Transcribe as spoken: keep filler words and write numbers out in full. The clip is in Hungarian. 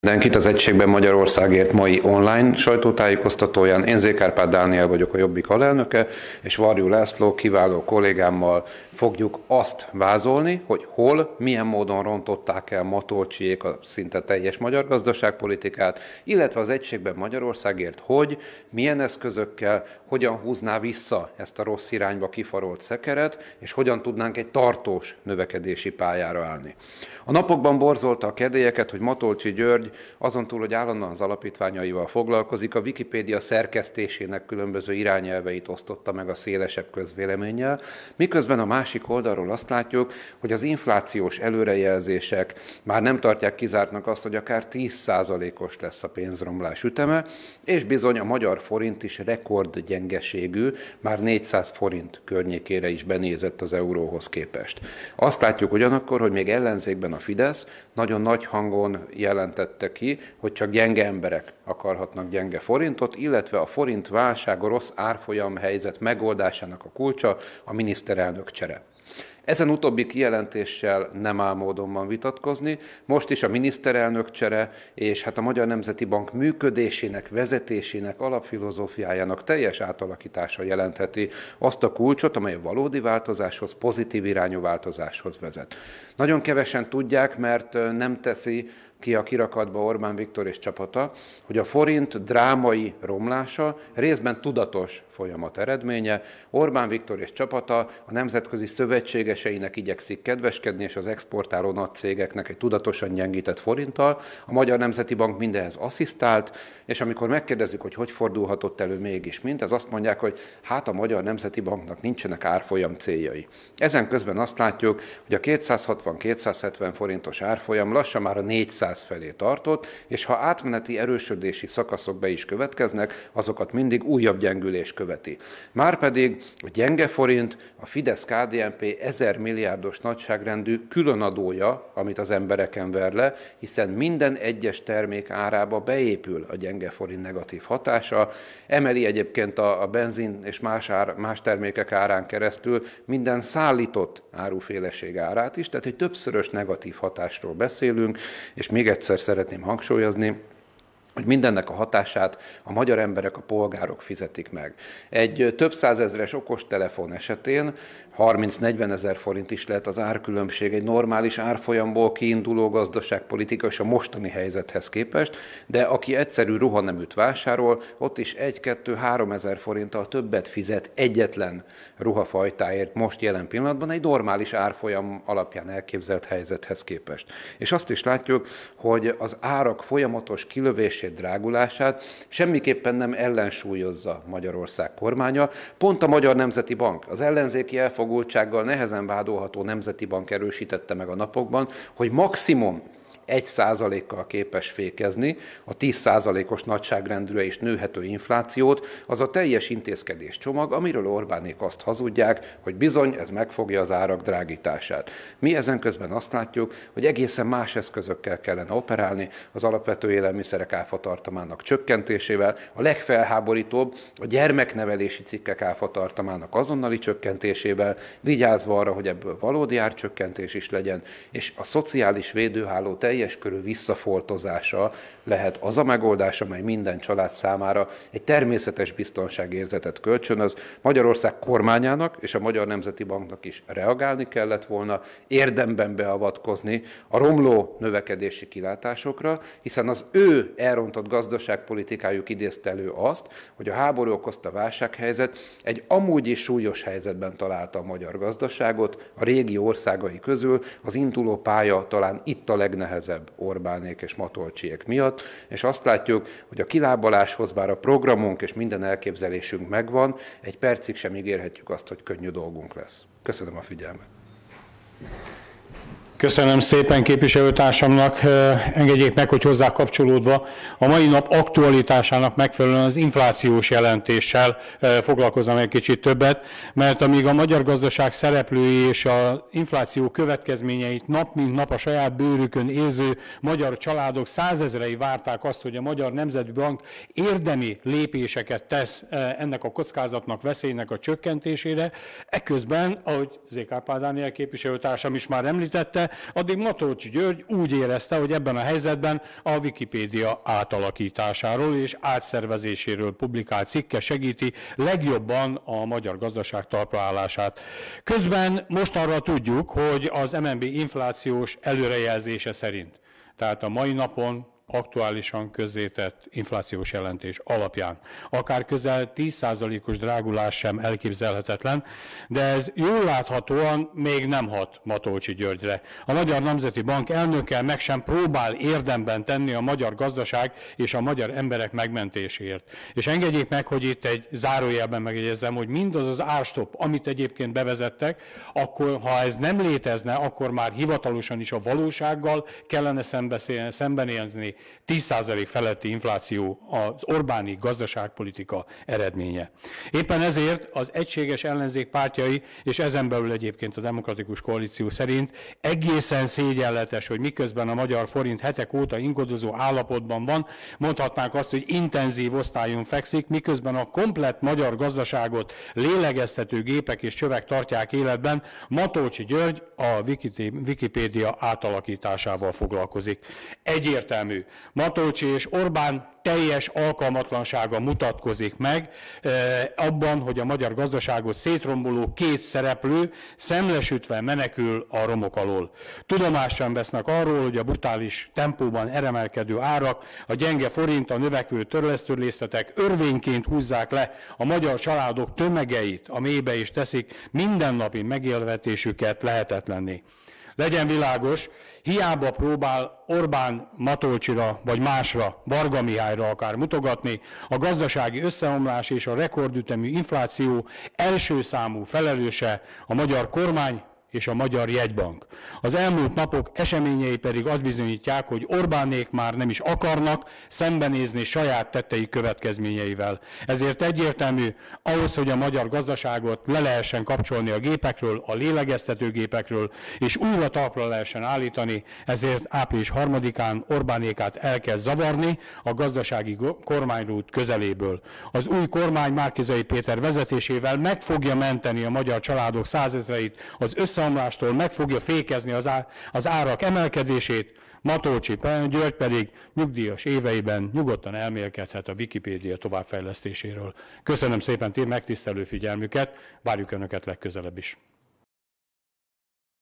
Mindenkit az Egységben Magyarországért mai online sajtótájékoztatóján. Én Zé. Kárpát Dániel vagyok, a Jobbik alelnöke, és Varjú László kiváló kollégámmal fogjuk azt vázolni, hogy hol, milyen módon rontották el Matolcsijék a szinte teljes magyar gazdaságpolitikát, illetve az Egységben Magyarországért, hogy, milyen eszközökkel, hogyan húzná vissza ezt a rossz irányba kifarolt szekeret, és hogyan tudnánk egy tartós növekedési pályára állni. A napokban borzolta a kedélyeket, hogy Matolcsy György azon túl, hogy állandóan az alapítványaival foglalkozik, a Wikipédia szerkesztésének különböző irányelveit osztotta meg a szélesebb közvéleménnyel, miközben a másik oldalról azt látjuk, hogy az inflációs előrejelzések már nem tartják kizártnak azt, hogy akár tíz százalékos lesz a pénzromlás üteme, és bizony a magyar forint is rekordgyengeségű, már négyszáz forint környékére is benézett az euróhoz képest. Azt látjuk ugyanakkor, hogy még ellenzékben a Fidesz nagyon nagy hangon jelentette ki, hogy csak gyenge emberek akarhatnak gyenge forintot, illetve a forint válság, a rossz árfolyam helyzet megoldásának a kulcsa a miniszterelnök csere. Ezen utóbbi kijelentéssel nem áll módon van vitatkozni. Most is a miniszterelnök csere és hát a Magyar Nemzeti Bank működésének, vezetésének, alapfilozófiájának teljes átalakítása jelentheti azt a kulcsot, amely a valódi változáshoz, pozitív irányú változáshoz vezet. Nagyon kevesen tudják, mert nem teszi ki a kirakatba Orbán Viktor és csapata, hogy a forint drámai romlása részben tudatos folyamat eredménye. Orbán Viktor és csapata a nemzetközi szövetségeseinek igyekszik kedveskedni, és az exportáló nagy cégeknek egy tudatosan gyengített forinttal. A Magyar Nemzeti Bank mindenhez asszisztált, és amikor megkérdezzük, hogy hogy fordulhatott elő mégis mint, ez azt mondják, hogy hát a Magyar Nemzeti Banknak nincsenek árfolyam céljai. Ezen közben azt látjuk, hogy a kétszázhatvan-kétszázhetven forintos árfolyam lassan már a négyszáz felé tartott, és ha átmeneti erősödési szakaszok be is következnek, azokat mindig újabb gyengülés követi. Márpedig a gyenge forint a Fidesz-ká dé en pé ezer milliárdos nagyságrendű különadója, amit az embereken ver le, hiszen minden egyes termék árába beépül a gyenge forint negatív hatása, emeli egyébként a, a benzin és más, ár, más termékek árán keresztül minden szállított áruféleség árát is, tehát egy többszörös negatív hatásról beszélünk, és még egyszer szeretném hangsúlyozni, hogy mindennek a hatását a magyar emberek, a polgárok fizetik meg. Egy több százezres okostelefon esetén harminc-negyven ezer forint is lehet az árkülönbség egy normális árfolyamból kiinduló gazdaságpolitika és a mostani helyzethez képest, de aki egyszerű ruhaneműt vásárol, ott is egy-kettő-három ezer forinttal többet fizet egyetlen ruhafajtáért most jelen pillanatban egy normális árfolyam alapján elképzelt helyzethez képest. És azt is látjuk, hogy az árak folyamatos kilövés drágulását semmiképpen nem ellensúlyozza Magyarország kormánya. Pont a Magyar Nemzeti Bank, az ellenzéki elfogultsággal nehezen vádolható Nemzeti Bank erősítette meg a napokban, hogy maximum egy százalékkal képes fékezni a tíz százalékos nagyságrendűre is nőhető inflációt, az a teljes intézkedés csomag, amiről Orbánék azt hazudják, hogy bizony ez megfogja az árak drágítását. Mi ezen közben azt látjuk, hogy egészen más eszközökkel kellene operálni, az alapvető élelmiszerek áfatartalmának csökkentésével, a legfelháborítóbb a gyermeknevelési cikkek áfatartalmának azonnali csökkentésével, vigyázva arra, hogy ebből valódi árcsökkentés is legyen, és a szociális védőháló teljes körű visszafoltozása lehet az a megoldás, amely minden család számára egy természetes biztonságérzetet kölcsönöz. Magyarország kormányának és a Magyar Nemzeti Banknak is reagálni kellett volna, érdemben beavatkozni a romló növekedési kilátásokra, hiszen az ő elrontott gazdaságpolitikájuk idézte elő azt, hogy a háború okozta válsághelyzet egy amúgy is súlyos helyzetben találta a magyar gazdaságot, a régi országai közül az induló pálya talán itt a legnehezebb Orbánék és Matolcsijék miatt, és azt látjuk, hogy a kilábaláshoz, bár a programunk és minden elképzelésünk megvan, egy percig sem ígérhetjük azt, hogy könnyű dolgunk lesz. Köszönöm a figyelmet. Köszönöm szépen képviselőtársamnak, engedjék meg, hogy hozzá kapcsolódva a mai nap aktualitásának megfelelően az inflációs jelentéssel foglalkozom egy kicsit többet, mert amíg a magyar gazdaság szereplői és az infláció következményeit nap mint nap a saját bőrükön érző magyar családok százezrei várták azt, hogy a Magyar Nemzeti Bank érdemi lépéseket tesz ennek a kockázatnak, veszélynek a csökkentésére, eközben, ahogy Zé. Kárpát Dániel képviselőtársam is már említette, addig Matolcsy György úgy érezte, hogy ebben a helyzetben a Wikipédia átalakításáról és átszervezéséről publikált cikke segíti legjobban a magyar gazdaság talpraállását. Közben most arra tudjuk, hogy az em en bé inflációs előrejelzése szerint, tehát a mai napon aktuálisan közzétett inflációs jelentés alapján akár közel tíz százalékos drágulás sem elképzelhetetlen, de ez jól láthatóan még nem hat Matolcsy Györgyre. A Magyar Nemzeti Bank elnöke meg sem próbál érdemben tenni a magyar gazdaság és a magyar emberek megmentéséért. És engedjék meg, hogy itt egy zárójelben megjegyezzem, hogy mindaz az árstopp, amit egyébként bevezettek, akkor ha ez nem létezne, akkor már hivatalosan is a valósággal kellene szembenézni tíz százalék feletti infláció az Orbáni gazdaságpolitika eredménye. Éppen ezért az egységes ellenzék pártjai, és ezen belül egyébként a Demokratikus Koalíció szerint egészen szégyenletes, hogy miközben a magyar forint hetek óta ingadozó állapotban van, mondhatnánk azt, hogy intenzív osztályon fekszik, miközben a komplett magyar gazdaságot lélegeztető gépek és csövek tartják életben, Matolcsy György a Wikipédia átalakításával foglalkozik. Egyértelmű. Matolcsy és Orbán teljes alkalmatlansága mutatkozik meg eh, abban, hogy a magyar gazdaságot szétromboló két szereplő szemlesütve menekül a romok alól. Tudomást sem vesznek arról, hogy a brutális tempóban eremelkedő árak, a gyenge forint, a növekvő törlesztőrészletek örvényként húzzák le a magyar családok tömegeit a mélybe és teszik mindennapi megélhetésüket lehetetlenné. Legyen világos, hiába próbál Orbán Matolcsyra vagy másra, Varga Mihályra akár mutogatni, a gazdasági összeomlás és a rekordütemű infláció első számú felelőse a magyar kormány és a Magyar Jegybank. Az elmúlt napok eseményei pedig azt bizonyítják, hogy Orbánék már nem is akarnak szembenézni saját tettei következményeivel. Ezért egyértelmű, ahhoz, hogy a magyar gazdaságot le lehessen kapcsolni a gépekről, a lélegeztetőgépekről, és újra talpra lehessen állítani, ezért április harmadikán Orbánékát el kell zavarni a gazdasági kormányrút közeléből. Az új kormány Márki-Zay Péter vezetésével meg fogja menteni a magyar családok százezreit az össze omlástól, meg fogja fékezni az, á, az árak emelkedését, Matolcsy György pedig nyugdíjas éveiben nyugodtan elmélkedhet a Wikipédia továbbfejlesztéséről. Köszönöm szépen megtisztelő figyelmüket, várjuk Önöket legközelebb is.